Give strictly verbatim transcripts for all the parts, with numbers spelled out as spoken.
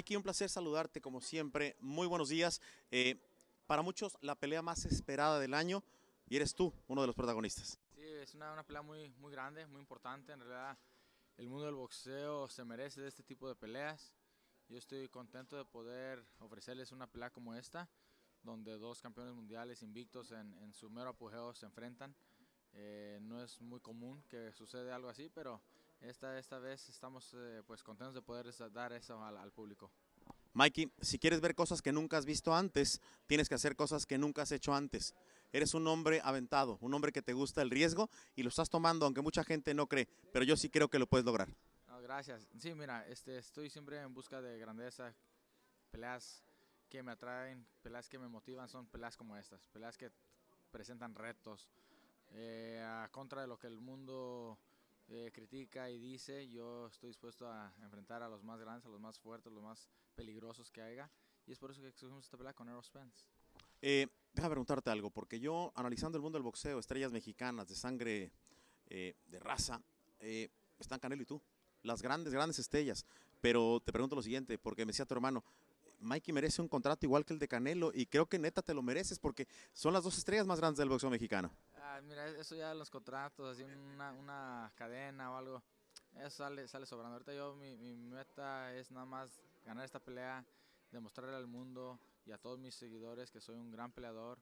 Mikey, un placer saludarte como siempre. Muy buenos días. Eh, para muchos, la pelea más esperada del año y eres tú uno de los protagonistas. Sí, es una, una pelea muy, muy grande, muy importante. En realidad, el mundo del boxeo se merece de este tipo de peleas. Yo estoy contento de poder ofrecerles una pelea como esta, donde dos campeones mundiales invictos en, en su mero apogeo se enfrentan. Eh, no es muy común que suceda algo así, pero esta, esta vez estamos eh, pues contentos de poder dar eso al, al público. Mikey, si quieres ver cosas que nunca has visto antes, tienes que hacer cosas que nunca has hecho antes. Eres un hombre aventado, un hombre que te gusta el riesgo y lo estás tomando, aunque mucha gente no cree, pero yo sí creo que lo puedes lograr. No, gracias. Sí, mira, este, estoy siempre en busca de grandeza, peleas que me atraen, peleas que me motivan, son peleas como estas, peleas que presentan retos, eh, a contra de lo que el mundo eh, critica y dice. Yo estoy dispuesto a enfrentar a los más grandes, a los más fuertes, a los más peligrosos que haya, y es por eso que escogimos esta pelea con Errol Spence. Eh, déjame preguntarte algo, porque yo, analizando el mundo del boxeo, estrellas mexicanas de sangre, eh, de raza, eh, están Canelo y tú, las grandes, grandes estrellas, pero te pregunto lo siguiente, porque me decía tu hermano, Mikey merece un contrato igual que el de Canelo y creo que neta te lo mereces porque son las dos estrellas más grandes del boxeo mexicano. Ah, mira, eso ya los contratos, así una, una cadena o algo, eso sale, sale sobrando. Ahorita yo, mi, mi meta es nada más ganar esta pelea, demostrarle al mundo y a todos mis seguidores que soy un gran peleador.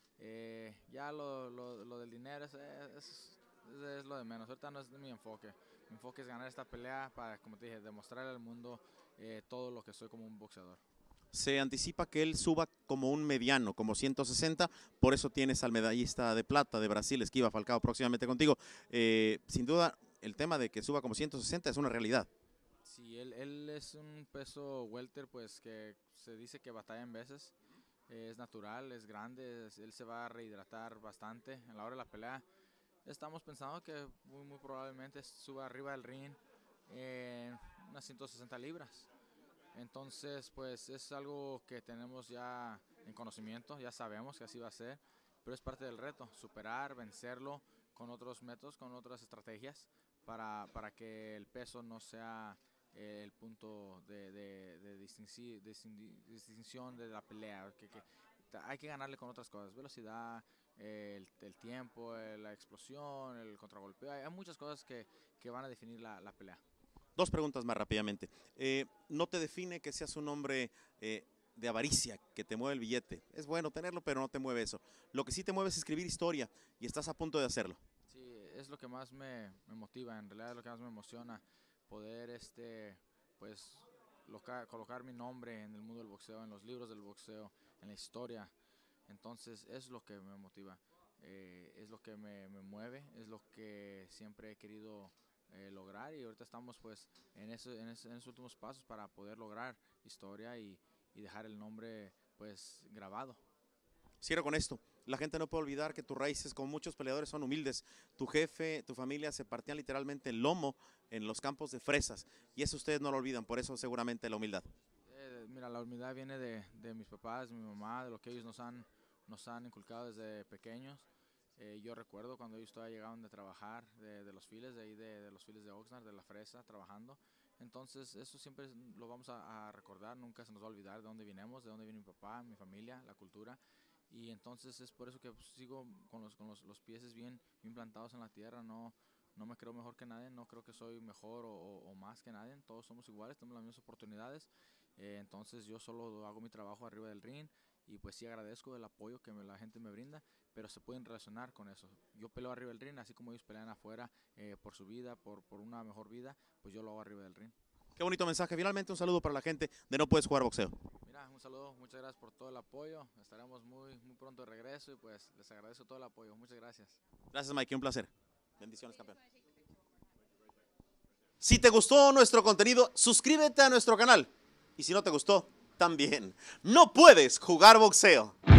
Eh, ya lo, lo, lo del dinero es, es, es lo de menos, ahorita no es mi enfoque. Mi enfoque es ganar esta pelea para, como te dije, demostrarle al mundo eh, todo lo que soy como un boxeador. Se anticipa que él suba como un mediano, como ciento sesenta, por eso tienes al medallista de plata de Brasil, Esquiva Falcao, próximamente contigo. Eh, sin duda, el tema de que suba como ciento sesenta es una realidad. Sí, él, él es un peso welter, pues que se dice que batalla en veces, eh, es natural, es grande, es, él se va a rehidratar bastante a la hora de la pelea. Estamos pensando que muy, muy probablemente suba arriba del ring en unas ciento sesenta libras. Entonces, pues es algo que tenemos ya en conocimiento, ya sabemos que así va a ser, pero es parte del reto, superar, vencerlo con otros métodos, con otras estrategias, para, para que el peso no sea eh, el punto de, de, de distinci, distinción de la pelea. Que, que hay que ganarle con otras cosas, velocidad, eh, el, el tiempo, eh, la explosión, el contragolpeo, hay, hay muchas cosas que, que van a definir la, la pelea. Dos preguntas más rápidamente. Eh, ¿No te define que seas un hombre eh, de avaricia, que te mueve el billete? Es bueno tenerlo, pero no te mueve eso. Lo que sí te mueve es escribir historia y estás a punto de hacerlo. Sí, es lo que más me, me motiva, en realidad es lo que más me emociona, poder este, pues, loca, colocar mi nombre en el mundo del boxeo, en los libros del boxeo, en la historia. Entonces es lo que me motiva, eh, es lo que me, me mueve, es lo que siempre he querido Eh, lograr, y ahorita estamos pues en, eso, en, eso, en esos últimos pasos para poder lograr historia y, y dejar el nombre pues grabado. Cierro con esto. La gente no puede olvidar que tus raíces, como muchos peleadores, son humildes. Tu jefe, tu familia se partían literalmente el lomo en los campos de fresas y eso ustedes no lo olvidan, por eso seguramente la humildad. Eh, mira, la humildad viene de, de mis papás, de mi mamá, de lo que ellos nos han, nos han inculcado desde pequeños. Eh, yo recuerdo cuando ellos todavía llegaban de trabajar, de, de los files, de ahí de, de los files de Oxnard, de la fresa, trabajando. Entonces eso siempre lo vamos a, a recordar, nunca se nos va a olvidar de dónde vinimos, de dónde viene mi papá, mi familia, la cultura. Y entonces es por eso que pues, sigo con los, con los, los pies bien, bien plantados en la tierra, no, no me creo mejor que nadie, no creo que soy mejor o, o, o más que nadie, todos somos iguales, tenemos las mismas oportunidades. Eh, entonces yo solo hago mi trabajo arriba del ring. Y pues sí agradezco el apoyo que me, la gente me brinda, pero se pueden relacionar con eso. Yo peleo arriba del ring, así como ellos pelean afuera eh, por su vida, por, por una mejor vida, pues yo lo hago arriba del ring. Qué bonito mensaje. Finalmente un saludo para la gente de No Puedes Jugar Boxeo. Mira, un saludo, muchas gracias por todo el apoyo. Estaremos muy, muy pronto de regreso y pues les agradezco todo el apoyo. Muchas gracias. Gracias, Mikey, un placer. Bendiciones, campeón. Si te gustó nuestro contenido, suscríbete a nuestro canal. Y si no te gustó, también. No Puedes Jugar Boxeo.